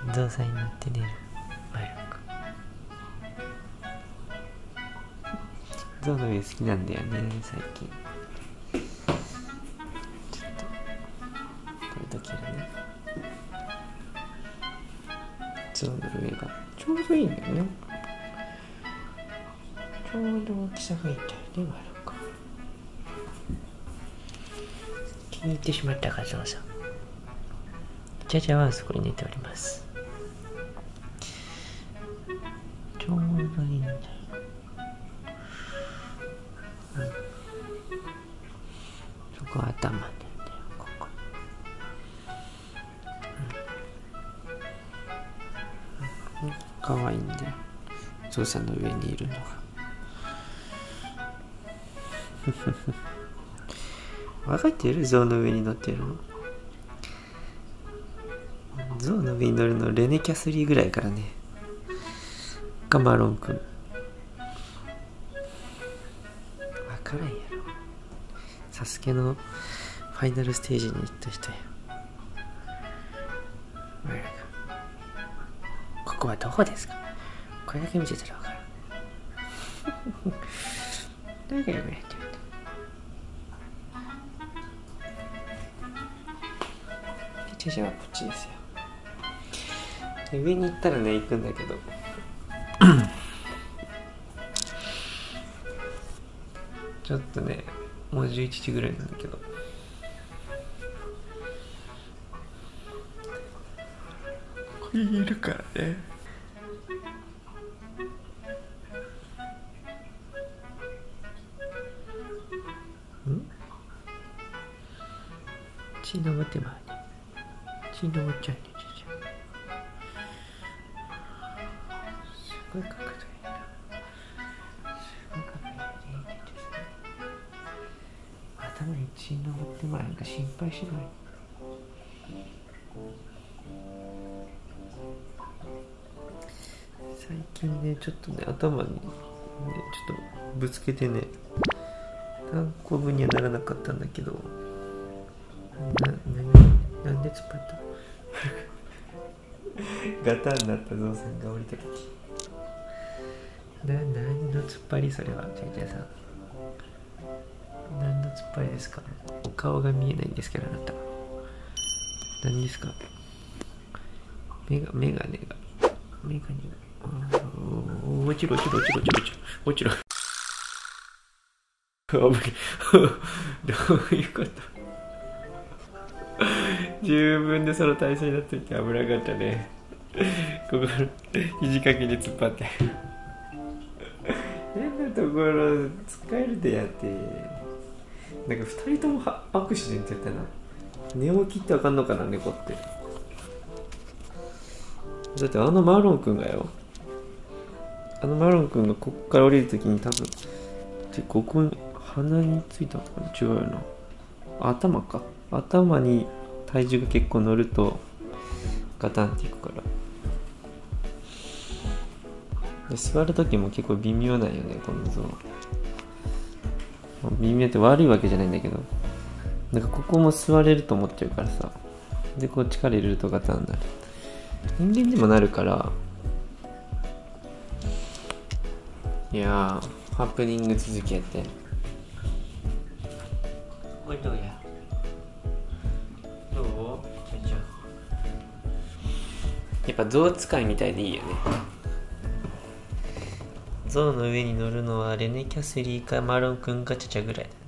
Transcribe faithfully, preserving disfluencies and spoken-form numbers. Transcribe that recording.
ゾウさんに乗って寝るマルコ。ゾウの上好きなんだよね最近。ちょっとこれだけるね。ゾウの上がちょうどいいんだよね。ちょうど大きさがいいんだよねマルコ。気に入ってしまったかゾウさん。ジャジャはそこに寝ております。ちょうどいいんだよ。うん、そこは頭なんだよここ。うん、かわいいんだよゾウさんの上にいるのが。分かってる？ゾウの上に乗ってるの。ゾウの上に乗るのレネ・キャスリーぐらいからね。かマロンくん。分からんやろ。サスケのファイナルステージに行った人や。ここはどこですか？これだけ見てたら分からん。誰がやめられてるんだ。じゃあこっちですよ。で上に行ったらね行くんだけどちょっとねもうじゅういちじぐらいなんだけど、ここにいるからね。ん？血登ってまうね。血登っちゃうね。ちょちょすごい角度いいな。すごい角度いいね。頭に血登ってまうなんか心配しない。最近ねちょっとね頭にねちょっとぶつけてね単行部にはならなかったんだけど、な、な、なんで突っ張ったガタンになったゾウさんが降りた時な、何の突っ張りそれは。ジャジャさん何の突っ張りですか？お顔が見えないんですけどあなた何ですか？メガメガネがメガネが落ちろ落ちろ落ちろ落ちろ落ちろ危ないどういうこと自分でその体勢になってて危なかったねここ肘掛けに突っ張って変なところ使えるでやって。なんかふたりともアクシデントやったな。寝起きってあかんのかな猫って。だってあのマロンくんがよ、あのマロンくんがこっから降りるときに多分ここに鼻についたのかな。違うよな、頭か。頭に体重が結構乗るとガタンっていくから。で座るときも結構微妙なんよねこのゾウ。微妙って悪いわけじゃないんだけど、なんかここも座れると思っちゃうからさ。でこう力入れるとガタンになる。人間でもなるから。いやーハプニング続きやって。おいどうやどう？ちょいちょいやっぱ象使いみたいでいいよね。象の上に乗るのはレネ・キャスリーかマロンくんかチャチャぐらいだね。